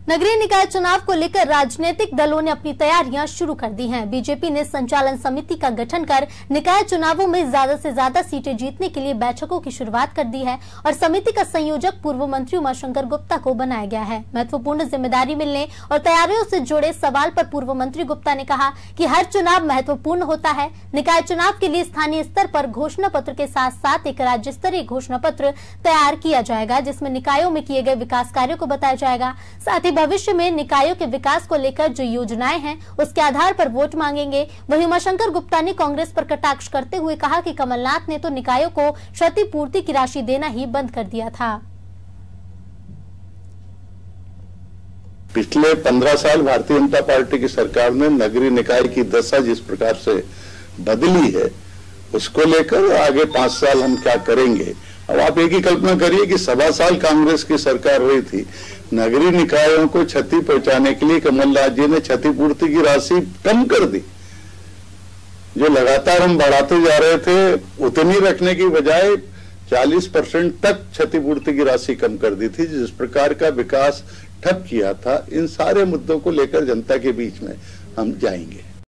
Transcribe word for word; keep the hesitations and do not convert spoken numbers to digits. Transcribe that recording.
नगरीय निकाय चुनाव को लेकर राजनीतिक दलों ने अपनी तैयारियां शुरू कर दी हैं। बीजेपी ने संचालन समिति का गठन कर निकाय चुनावों में ज्यादा से ज्यादा सीटें जीतने के लिए बैठकों की शुरुआत कर दी है और समिति का संयोजक पूर्व मंत्री उमाशंकर गुप्ता को बनाया गया है। महत्वपूर्ण जिम्मेदारी मिलने और तैयारियों से जुड़े सवाल पर पूर्व मंत्री गुप्ता ने कहा कि हर चुनाव महत्वपूर्ण होता है। निकाय चुनाव के लिए स्थानीय स्तर पर घोषणा पत्र के साथ साथ एक राज्य स्तरीय घोषणा पत्र तैयार किया जाएगा, जिसमें निकायों में किए गए विकास कार्यों को बताया जाएगा। साथ ही भविष्य में निकायों के विकास को लेकर जो योजनाएं हैं उसके आधार पर वोट मांगेंगे। वहीं उमाशंकर गुप्ता ने कांग्रेस पर कटाक्ष करते हुए कहा कि कमलनाथ ने तो निकायों को क्षतिपूर्ति की राशि देना ही बंद कर दिया था। पिछले पंद्रह साल भारतीय जनता पार्टी की सरकार ने नगरीय निकाय की दशा जिस प्रकार से बदली है, उसको लेकर आगे पांच साल हम क्या करेंगे। अब आप एक ही कल्पना करिए कि सवा साल कांग्रेस की सरकार रही थी, नगरीय निकायों को क्षति पहुंचाने के लिए कमलनाथ जी ने क्षतिपूर्ति की राशि कम कर दी। जो लगातार हम बढ़ाते जा रहे थे, उतनी रखने की बजाय चालीस परसेंट तक क्षतिपूर्ति की राशि कम कर दी थी। जिस प्रकार का विकास ठप किया था, इन सारे मुद्दों को लेकर जनता के बीच में हम जाएंगे।